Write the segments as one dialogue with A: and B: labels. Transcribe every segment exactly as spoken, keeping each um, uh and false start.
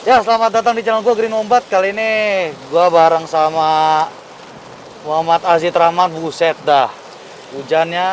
A: Ya, selamat datang di channel gue Green Wombat. Kali ini gue bareng sama Muhammad Azid Rahman. Buset dah, hujannya.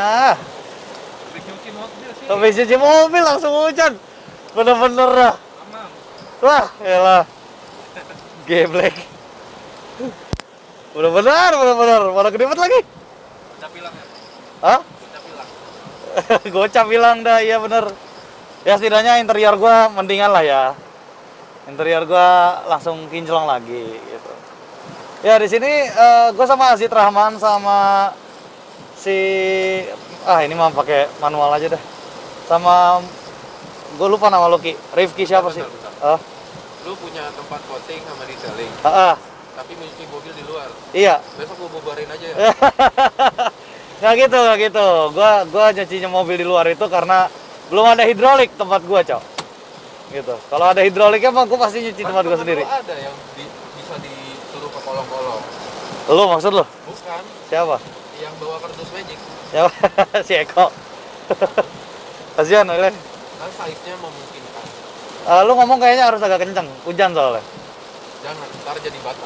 A: Habis cuci mobil langsung hujan. Bener-bener dah. Wah, elah. Geblek. Bener-bener, bener-bener. Mana kedipet lagi?
B: Gocap hilang ya?
A: Hah?
B: Gocap hilang.
A: Gocap hilang dah, iya bener. Ya setidaknya interior gue mendingan lah ya. Interior gua langsung kinclong lagi gitu. Ya di sini uh, gue sama Azid Rahman sama si ah ini mah pakai manual aja dah. Sama gue lupa nama lu Ki. Rifki siapa sih? Ah.
B: Lu punya tempat coating sama detailing.
A: Ah.
B: Tapi nyuci mobil di luar.
A: Iya.
B: Besok gua bubarin aja ya.
A: Nggak gitu, nggak gitu. Gua gua nyucinya mobil di luar itu karena belum ada hidrolik tempat gua, Cok. Gitu. Kalau ada hidroliknya mah gue pasti nyuci tempat gue sendiri.
B: Ada yang di, bisa disuruh ke kolong-kolong.
A: Lu maksud lu?
B: Bukan.
A: Siapa?
B: Yang bawa kardus magic.
A: Siapa? Si Eko. Kasihan oleh.
B: Kan size-nya memungkinkan.
A: Uh, lu ngomong kayaknya harus agak kenceng, hujan soalnya.
B: Jangan, ntar jadi batak.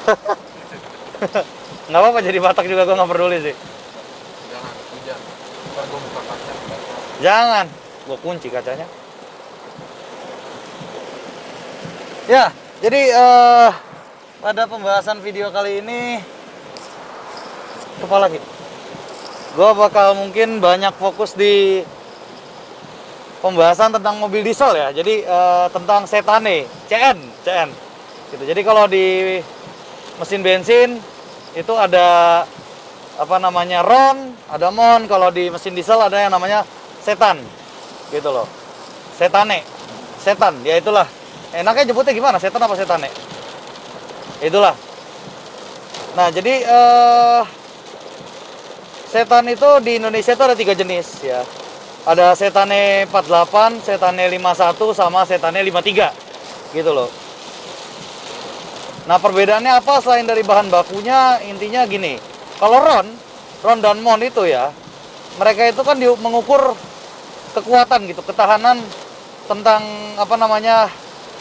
A: Nggak apa-apa jadi batak juga, gue nggak peduli sih.
B: Jangan, hujan. Ntar gua buka kaca.
A: Jangan, gue kunci kacanya. Ya, jadi uh, pada pembahasan video kali ini kepala lagi. Gue bakal mungkin banyak fokus di pembahasan tentang mobil diesel ya. Jadi uh, tentang Setane, C N, C N. Gitu. Jadi kalau di mesin bensin itu ada apa namanya Ron, ada Mon. Kalau di mesin diesel ada yang namanya Setan, gitu loh. Setane, Setan, ya itulah. Enaknya jemputnya gimana? Setan apa Setane? Itulah. Nah, jadi uh, Setan itu di Indonesia itu ada tiga jenis ya. Ada Setane empat puluh delapan, Setane lima puluh satu, sama Setane lima puluh tiga. Gitu loh. Nah, perbedaannya apa selain dari bahan bakunya? Intinya gini. Kalau Ron, Ron dan Mon itu ya, mereka itu kan di, mengukur kekuatan gitu, ketahanan tentang apa namanya?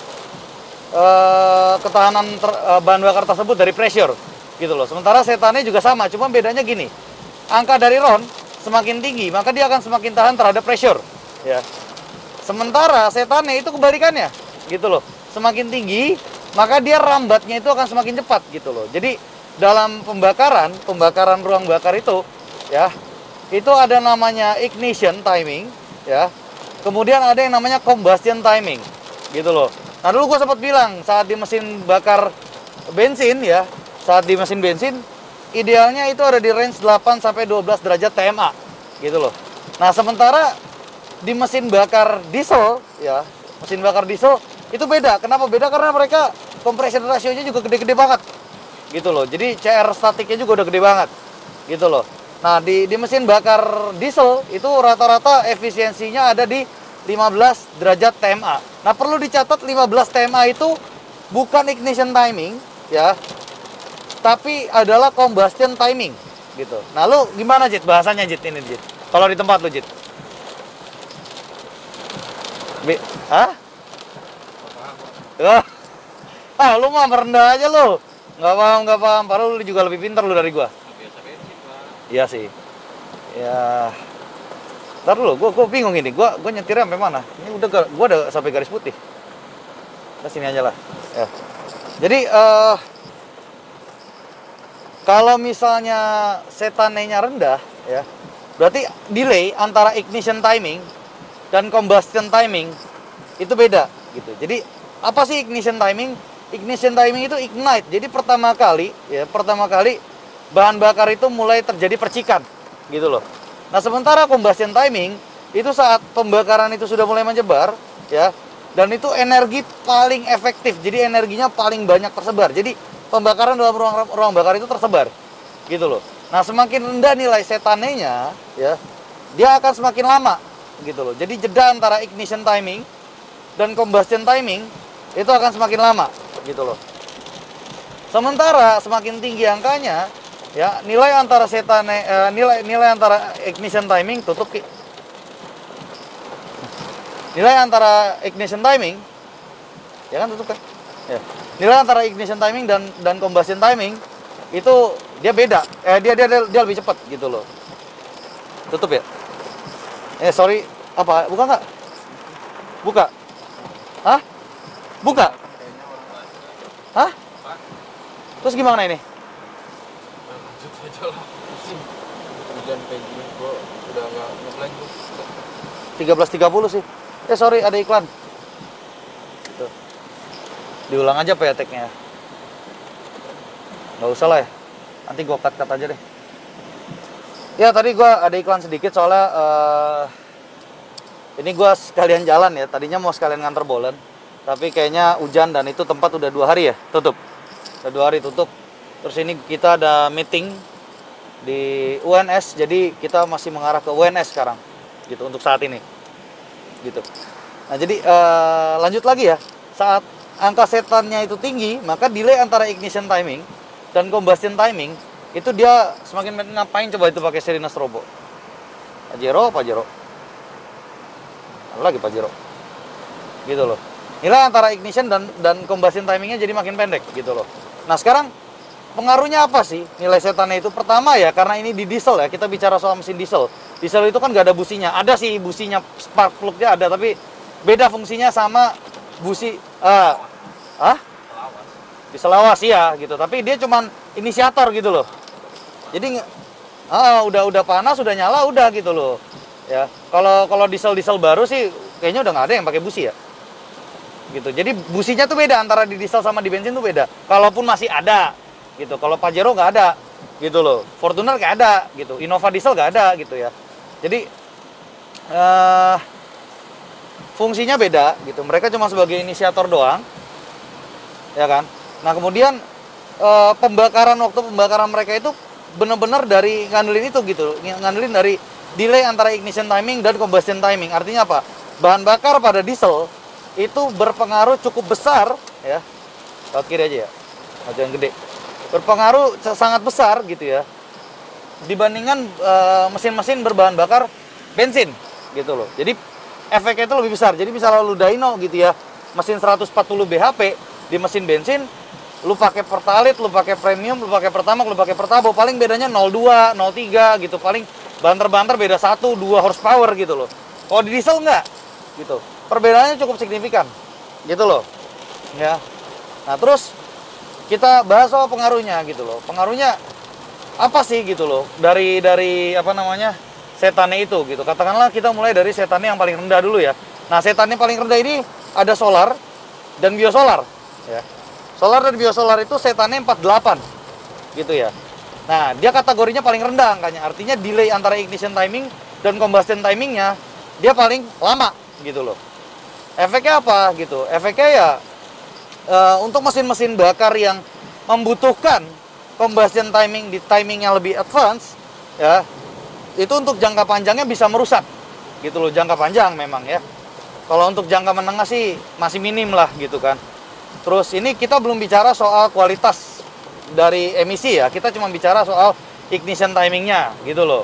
A: Uh, ketahanan ter, uh, bahan bakar tersebut dari pressure gitu loh. Sementara Setane juga sama, cuma bedanya gini. Angka dari Ron semakin tinggi, maka dia akan semakin tahan terhadap pressure ya. Sementara Setane itu kebalikannya gitu loh. Semakin tinggi, maka dia rambatnya itu akan semakin cepat gitu loh. Jadi dalam pembakaran, pembakaran ruang bakar itu ya, itu ada namanya ignition timing ya. Kemudian ada yang namanya combustion timing gitu loh. Nah dulu gue sempat bilang saat di mesin bakar bensin ya, saat di mesin bensin idealnya itu ada di range delapan sampai dua belas derajat T M A gitu loh. Nah sementara di mesin bakar diesel ya, mesin bakar diesel itu beda. Kenapa beda? Karena mereka compression ratio-nya juga gede-gede banget gitu loh. Jadi C R statiknya juga udah gede banget gitu loh. Nah di, di mesin bakar diesel itu rata-rata efisiensinya ada di lima belas derajat T M A. Nah, perlu dicatat lima belas T M A itu bukan ignition timing ya. Tapi adalah combustion timing gitu. Nah, lu gimana Jit bahasanya Jit ini Jit? Kalau di tempat lu Jit? Bi Hah? Ah, ah lu mah merendah aja lu. Nggak paham, nggak paham. Padahal lu juga lebih pintar lu dari gua.
B: Biasa bensin, Pak.
A: Iya sih. Ya. Ntar dulu, gue gue bingung ini, gue gue nyetirnya sampai mana? Ini udah gue udah sampai garis putih. Ke sini aja lah. Ya. Jadi uh, kalau misalnya Setane-nya rendah, ya, berarti delay antara ignition timing dan combustion timing itu beda, gitu. Jadi apa sih ignition timing? Ignition timing itu ignite. Jadi pertama kali, ya, pertama kali bahan bakar itu mulai terjadi percikan, gitu loh. Nah, sementara combustion timing itu saat pembakaran itu sudah mulai menyebar, ya, dan itu energi paling efektif. Jadi energinya paling banyak tersebar. Jadi pembakaran dalam ruang ruang bakar itu tersebar, gitu loh. Nah, semakin rendah nilai Setane-nya, ya, dia akan semakin lama, gitu loh. Jadi jeda antara ignition timing dan combustion timing itu akan semakin lama, gitu loh. Sementara semakin tinggi angkanya, ya, nilai antara Setane eh, nilai nilai antara ignition timing tutup Ki. Nilai antara ignition timing Ya kan tutup kan? Ya. Nilai antara ignition timing dan dan combustion timing itu dia beda. Eh dia dia dia, dia lebih cepat gitu loh. Tutup ya? Eh sorry, apa? Buka nggak? Buka. Hah? Buka? Hah? Terus gimana ini?
B: Lanjut aja lah. Pusing. Hujan kayak gini gua udah nggak ngeblank tuh.
A: tiga belas tiga puluh sih. Eh sorry, ada iklan. Tuh. Diulang aja peteknya. Nggak usah lah ya. Nanti gua cut-cut aja deh. Ya tadi gua ada iklan sedikit soalnya uh, ini gua sekalian jalan ya. Tadinya mau sekalian nganter bolen, tapi kayaknya hujan dan itu tempat udah dua hari ya tutup. Udah dua hari tutup. Terus ini kita ada meeting di U N S, jadi kita masih mengarah ke U N S sekarang, gitu untuk saat ini, gitu. Nah jadi uh, lanjut lagi ya. Saat angka setannya itu tinggi, maka delay antara ignition timing dan combustion timing itu dia semakin ngapain coba itu pakai sirine strobo. Pajero, Pajero. Apa lagi Pajero? Gitu loh. Nilai antara ignition dan dan combustion timingnya jadi makin pendek gitu loh. Nah sekarang pengaruhnya apa sih nilai setannya itu? Pertama ya karena ini di diesel ya, kita bicara soal mesin diesel. Diesel itu kan gak ada businya. Ada sih businya, spark plug-nya ada, tapi beda fungsinya sama busi. Uh, ah? Diesel lawas ya gitu. Tapi dia cuman inisiator gitu loh. Jadi ah, udah udah panas, udah nyala, udah gitu loh. Ya kalau kalau diesel diesel baru sih kayaknya udah nggak ada yang pakai busi ya. Gitu. Jadi businya tuh beda antara di diesel sama di bensin tuh beda. Kalaupun masih ada gitu. Kalau Pajero nggak ada gitu loh. Fortuner nggak ada gitu. Innova diesel nggak ada gitu ya. Jadi uh, fungsinya beda gitu. Mereka cuma sebagai inisiator doang. Ya kan? Nah, kemudian uh, pembakaran waktu pembakaran mereka itu benar-benar dari ngandelin itu gitu. Ngandelin dari delay antara ignition timing dan combustion timing. Artinya apa? Bahan bakar pada diesel itu berpengaruh cukup besar ya. Lewat kiri aja ya. Jangan gede. Berpengaruh sangat besar gitu ya. Dibandingkan mesin-mesin uh, berbahan bakar bensin gitu loh. Jadi efeknya itu lebih besar. Jadi misalnya lu dyno gitu ya, mesin seratus empat puluh B H P di mesin bensin, lu pakai Pertalite, lu pakai Premium, lu pakai Pertamax, lu pakai Pertabo, paling bedanya nol dua, nol tiga gitu. Paling banter-banter beda satu, dua horsepower gitu loh. Kalau di diesel enggak gitu. Perbedaannya cukup signifikan. Gitu loh. Ya. Nah, terus kita bahas soal pengaruhnya gitu loh. Pengaruhnya apa sih gitu loh? Dari dari apa namanya? Setannya itu gitu. Katakanlah kita mulai dari setannya yang paling rendah dulu ya. Nah, setannya paling rendah ini ada solar dan biosolar ya. Solar dan biosolar itu setannya empat puluh delapan gitu ya. Nah, dia kategorinya paling rendah angkanya. Artinya delay antara ignition timing dan combustion timingnya dia paling lama gitu loh. Efeknya apa gitu? Efeknya ya e, untuk mesin-mesin bakar yang membutuhkan combustion timing di timing yang lebih advance ya, itu untuk jangka panjangnya bisa merusak gitu loh, jangka panjang memang ya. Kalau untuk jangka menengah sih masih minim lah gitu kan. Terus ini kita belum bicara soal kualitas dari emisi ya, kita cuma bicara soal ignition timingnya gitu loh.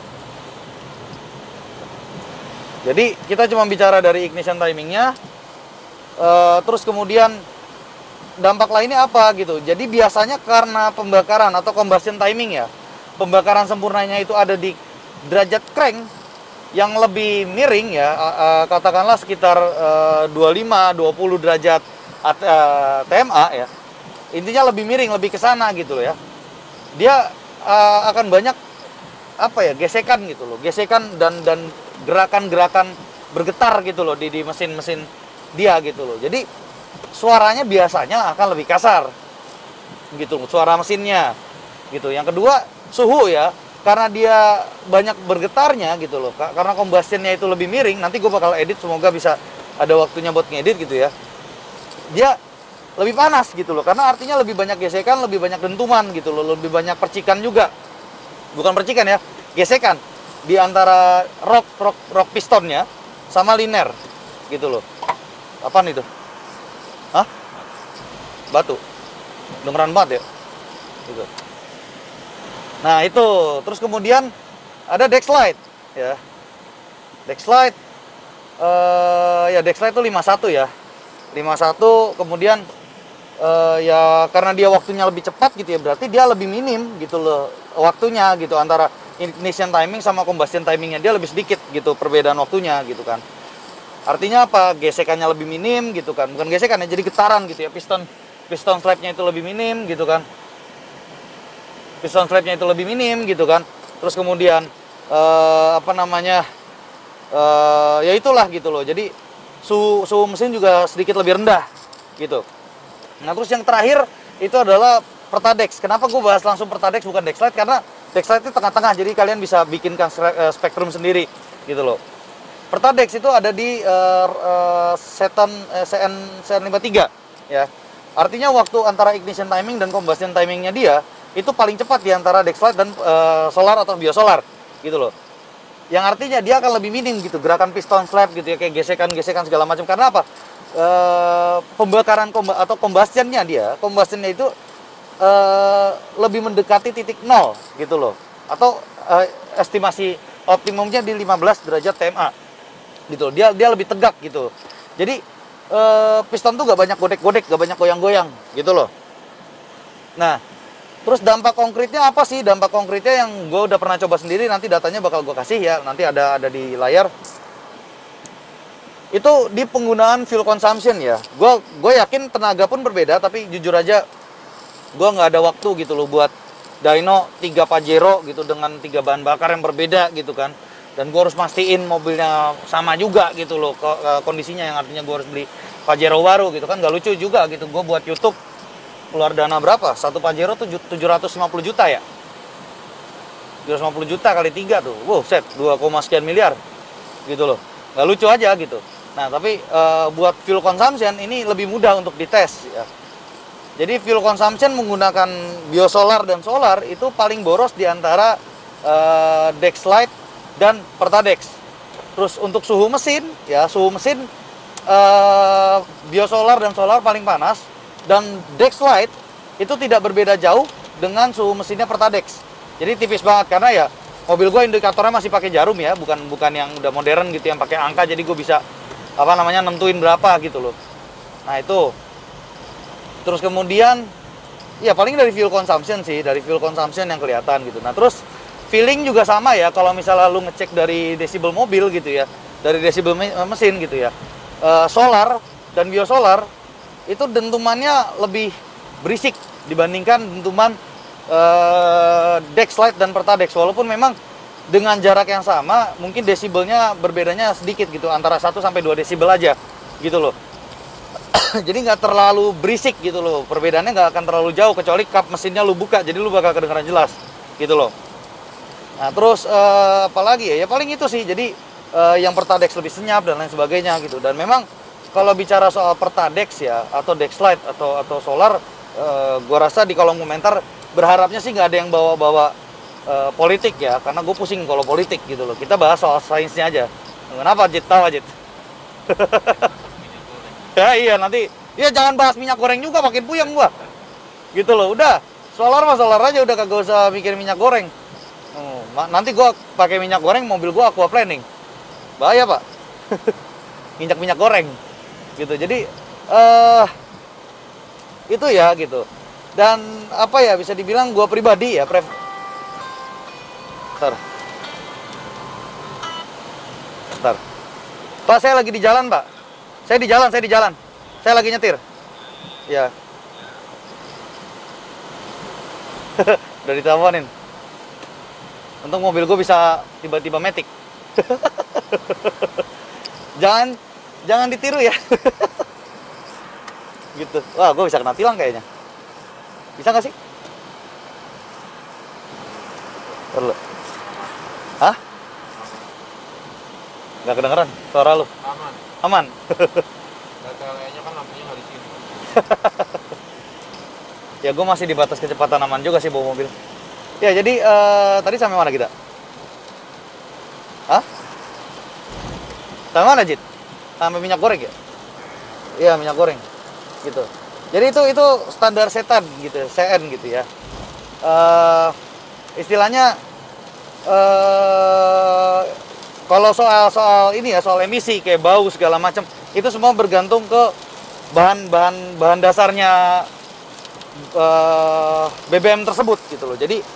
A: Jadi kita cuma bicara dari ignition timingnya, e, terus kemudian dampak lainnya apa gitu. Jadi biasanya karena pembakaran atau combustion timing ya, pembakaran sempurnanya itu ada di derajat crank yang lebih miring ya, e, e, katakanlah sekitar e, dua puluh lima dua puluh derajat e, T M A ya. Intinya lebih miring, lebih ke sana gitu loh ya. Dia e, akan banyak apa ya, gesekan gitu loh, gesekan dan dan gerakan-gerakan bergetar gitu loh di di mesin-mesin dia gitu loh. Jadi suaranya biasanya akan lebih kasar gitu, suara mesinnya gitu. Yang kedua suhu ya, karena dia banyak bergetarnya gitu loh, karena combustionnya itu lebih miring. Nanti gue bakal edit, semoga bisa ada waktunya buat ngedit gitu ya. Dia lebih panas gitu loh, karena artinya lebih banyak gesekan, lebih banyak dentuman gitu loh, lebih banyak percikan juga. Bukan percikan ya, gesekan di antara rok rok rok pistonnya sama liner gitu loh. Apaan itu? Hah? Batu. Dengeran banget ya. Gitu. Nah, itu. Terus kemudian ada deck slide ya. Deck slide uh, ya deck slide itu lima puluh satu ya. lima puluh satu, kemudian uh, ya karena dia waktunya lebih cepat gitu ya, berarti dia lebih minim gitu loh waktunya gitu, antara ignition timing sama combustion timingnya dia lebih sedikit gitu perbedaan waktunya gitu kan. Artinya apa? Gesekannya lebih minim gitu kan, bukan gesekan ya, jadi getaran gitu ya, piston piston flapnya itu lebih minim gitu kan, piston flapnya itu lebih minim gitu kan. Terus kemudian uh, apa namanya uh, ya itulah gitu loh, jadi suhu, suhu mesin juga sedikit lebih rendah gitu. Nah terus yang terakhir itu adalah Pertadex. Kenapa gue bahas langsung Pertadex bukan Dexlite? Karena Dexlite itu tengah-tengah, jadi kalian bisa bikinkan spektrum sendiri gitu loh. Pertadex itu ada di uh, uh, Seton uh, C N C N lima puluh tiga ya. Artinya waktu antara ignition timing dan combustion timingnya dia itu paling cepat di antara Dexlite dan uh, solar atau biosolar gitu loh. Yang artinya dia akan lebih minim gitu gerakan piston slap gitu ya, kayak gesekan-gesekan segala macam. Karena apa? Uh, pembakaran komba atau combustionnya dia, combustionnya itu Uh, lebih mendekati titik nol gitu loh, atau uh, estimasi optimumnya di lima belas derajat T M A gitu loh. Dia dia lebih tegak gitu. Jadi uh, piston tuh gak banyak godek-godek, gak banyak goyang-goyang gitu loh. Nah terus dampak konkretnya apa sih? Dampak konkretnya yang gue udah pernah coba sendiri, nanti datanya bakal gue kasih ya, nanti ada ada di layar. Itu di penggunaan fuel consumption ya. Gue gue yakin tenaga pun berbeda, tapi jujur aja gue nggak ada waktu gitu loh buat dyno tiga Pajero gitu dengan tiga bahan bakar yang berbeda gitu kan, dan gue harus mastiin mobilnya sama juga gitu loh kondisinya, yang artinya gue harus beli Pajero baru gitu kan, nggak lucu juga gitu. Gue buat YouTube keluar dana berapa? Satu Pajero tuh tujuh ratus lima puluh juta ya, tujuh ratus lima puluh juta kali tiga tuh, wow set dua, sekian miliar gitu loh, nggak lucu aja gitu. Nah tapi e, buat fuel consumption ini lebih mudah untuk dites ya. Jadi fuel consumption menggunakan biosolar dan solar itu paling boros di antara uh, Dexlite dan Pertadex. Terus untuk suhu mesin, ya suhu mesin uh, biosolar dan solar paling panas, dan Dexlite itu tidak berbeda jauh dengan suhu mesinnya Pertadex. Jadi tipis banget, karena ya mobil gue indikatornya masih pakai jarum ya, bukan bukan yang udah modern gitu yang pakai angka. Jadi gue bisa apa namanya nentuin berapa gitu loh. Nah itu. Terus kemudian ya paling dari fuel consumption sih, dari fuel consumption yang kelihatan gitu. Nah terus feeling juga sama ya, kalau misalnya lu ngecek dari desibel mobil gitu ya, dari desibel mesin gitu ya, e, solar dan biosolar itu dentumannya lebih berisik dibandingkan dentuman e, Dexlite dan Pertadex. Walaupun memang dengan jarak yang sama, mungkin desibelnya berbedanya sedikit gitu, antara satu sampai dua desibel aja gitu loh. Jadi nggak terlalu berisik gitu loh, perbedaannya nggak akan terlalu jauh, kecuali kap mesinnya lu buka, jadi lu bakal kedengaran jelas gitu loh. Nah terus uh, apalagi ya, ya paling itu sih. Jadi uh, yang Pertadex lebih senyap dan lain sebagainya gitu. Dan memang kalau bicara soal Pertadex ya, atau Dexlite atau atau solar, uh, gua rasa di kolom komentar berharapnya sih nggak ada yang bawa-bawa uh, politik ya, karena gue pusing kalau politik gitu loh. Kita bahas soal sainsnya aja. Kenapa Jit? Tahu Jit? Ya iya, nanti ya jangan bahas minyak goreng juga, makin puyeng gua gitu loh. Udah solar mah solar aja, udah kagak usah mikir minyak goreng. Oh, nanti gua pakai minyak goreng, mobil gua aquaplaning, bahaya pak. Minyak minyak goreng gitu. Jadi uh, itu ya gitu. Dan apa ya, bisa dibilang gua pribadi ya pref Bentar. Bentar. Pak, saya lagi di jalan pak. Saya di jalan, saya di jalan. Saya lagi nyetir. Ya. Udah diteleponin. Untung mobil gue bisa tiba-tiba matic. Jangan jangan ditiru ya. Gitu. Wah, gue bisa kena tilang kayaknya. Bisa nggak sih? Perlu. Hah? Nggak kedengeran suara lu?
B: Aman.
A: Aman.
B: Kayaknya kan lampunya nggak di sini.
A: Ya gue masih di batas kecepatan aman juga sih bawa mobil. Ya jadi uh, tadi sampai mana kita? Hah? Sampai mana Jit? Sampai minyak goreng ya? Iya minyak goreng. Gitu. Jadi itu itu standar setan gitu, C N gitu ya. Uh, istilahnya uh, kalau soal soal ini ya, soal emisi kayak bau segala macam, itu semua bergantung ke bahan bahan bahan dasarnya uh, B B M tersebut gitu loh. Jadi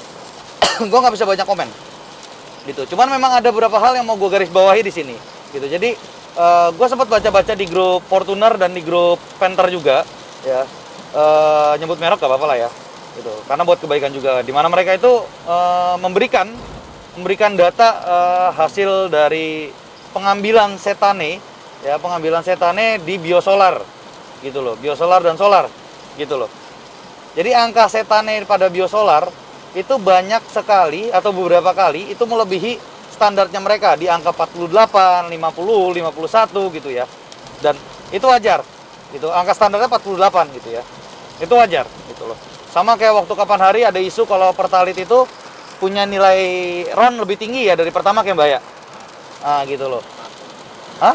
A: gue nggak bisa banyak komen gitu. Cuman memang ada beberapa hal yang mau gue garis bawahi di sini gitu. Jadi uh, gue sempat baca-baca di grup Fortuner dan di grup Panther juga ya. Uh, nyebut merek gak apa-apa lah ya gitu. Karena buat kebaikan juga. Dimana mereka itu uh, memberikan memberikan data uh, hasil dari pengambilan setane ya, pengambilan setane di biosolar gitu loh. Biosolar dan solar gitu loh. Jadi angka setane pada biosolar itu banyak sekali atau beberapa kali itu melebihi standarnya mereka di angka empat puluh delapan, lima puluh, lima puluh satu gitu ya. Dan itu wajar gitu. Angka standarnya empat puluh delapan gitu ya. Itu wajar gitu loh. Sama kayak waktu kapan hari ada isu kalau Pertalite itu punya nilai R O N lebih tinggi ya dari Pertamax ya Mbak ya. Ah gitu loh. Hah?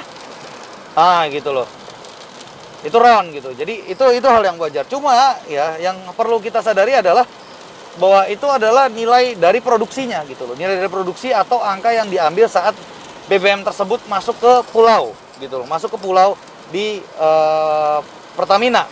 A: Ah gitu loh. Itu R O N gitu. Jadi itu itu hal yang wajar. Cuma ya yang perlu kita sadari adalah bahwa itu adalah nilai dari produksinya gitu loh. Nilai dari produksi atau angka yang diambil saat B B M tersebut masuk ke pulau gitu loh. Masuk ke pulau di uh, Pertamina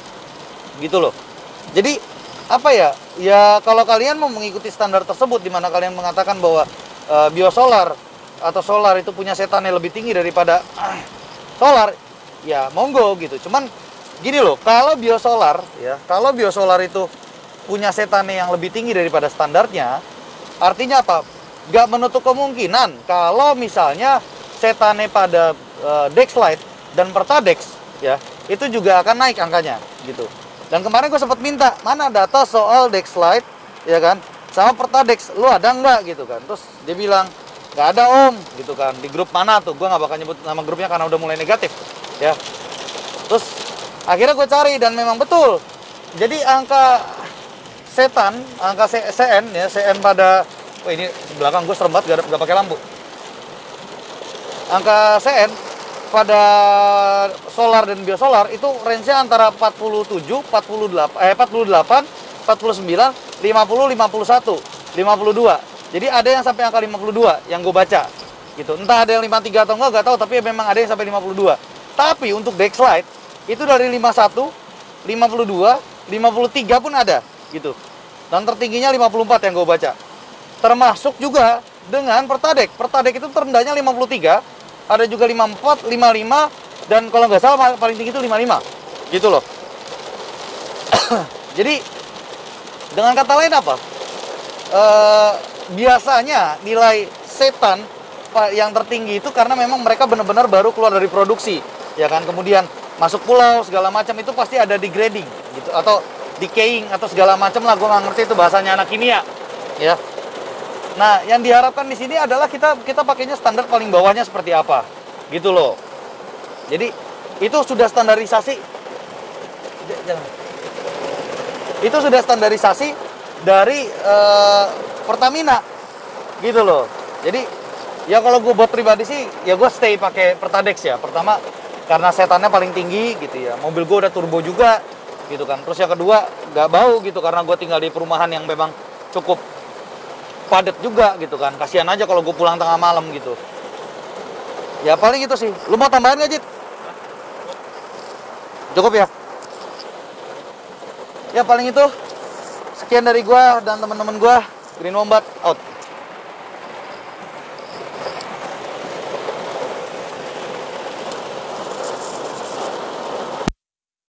A: gitu loh. Jadi apa ya? Ya kalau kalian mau mengikuti standar tersebut di mana kalian mengatakan bahwa uh, biosolar atau solar itu punya setannya lebih tinggi daripada uh, solar, ya monggo gitu. Cuman gini loh, kalau biosolar ya, kalau biosolar itu punya setannya yang lebih tinggi daripada standarnya, artinya apa? Gak menutup kemungkinan kalau misalnya setannya pada uh, Dexlite dan Pertadex ya, itu juga akan naik angkanya gitu. Dan kemarin gue sempat minta, mana data soal Dexlite, ya kan, sama Pertadex, lu ada nggak gitu kan? Terus dia bilang, nggak ada om, gitu kan. Di grup mana tuh? Gue nggak bakal nyebut nama grupnya karena udah mulai negatif, ya. Terus akhirnya gue cari dan memang betul. Jadi angka setan, angka C N ya, C N pada, oh ini belakang gue serem banget, gak, gak pakai lampu. Angka C N pada solar dan biosolar itu range-nya antara empat puluh tujuh, empat puluh delapan, eh empat puluh delapan, empat puluh sembilan, lima puluh, lima puluh satu, lima puluh dua. Jadi ada yang sampai angka lima puluh dua yang gue baca gitu. Entah ada yang lima puluh tiga atau enggak, gak tahu, tapi memang ada yang sampai lima puluh dua. Tapi untuk Dexlite itu dari lima puluh satu, lima puluh dua, lima puluh tiga pun ada gitu. Dan tertingginya lima puluh empat yang gue baca. Termasuk juga dengan Pertadex. Pertadex itu terendahnya lima puluh tiga, ada juga lima puluh empat, lima puluh lima, dan kalau nggak salah paling tinggi itu lima puluh lima gitu loh. Jadi dengan kata lain apa? E, biasanya nilai setan yang tertinggi itu karena memang mereka benar-benar baru keluar dari produksi, ya kan. Kemudian masuk pulau segala macam itu pasti ada degrading gitu atau decaying atau segala macam lah, gue nggak ngerti itu bahasanya anak kimia, ya. Nah, yang diharapkan di sini adalah kita kita pakainya standar paling bawahnya seperti apa, gitu loh. Jadi itu sudah standarisasi, itu sudah standarisasi dari uh, Pertamina, gitu loh. Jadi ya kalau gue buat pribadi sih, ya gue stay pakai Pertadex ya. Pertama karena setannya paling tinggi, gitu ya. Mobil gue udah turbo juga, gitu kan. Terus yang kedua nggak bau gitu karena gue tinggal di perumahan yang memang cukup padat juga gitu kan. Kasihan aja kalau gue pulang tengah malam gitu. Ya paling itu sih. Lu mau tambahan nggak, Jit? Cukup ya? Ya paling itu. Sekian dari gue dan teman-teman gue. Green Wombat out.